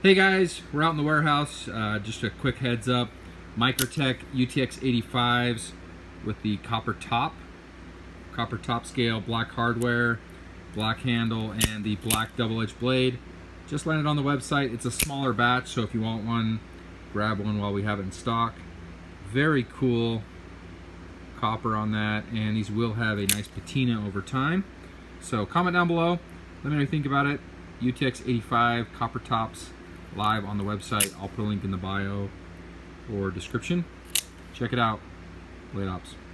Hey guys, we're out in the warehouse. Just a quick heads up. Microtech UTX 85s with the copper top scale, black hardware, black handle, and the black double-edged blade. Just landed on the website. It's a smaller batch, so if you want one, grab one while we have it in stock. Very cool copper on that, and these will have a nice patina over time. So comment down below, let me know what you think about it. UTX 85 copper tops, live on the website. I'll put a link in the bio or description. Check it out. Blade Ops.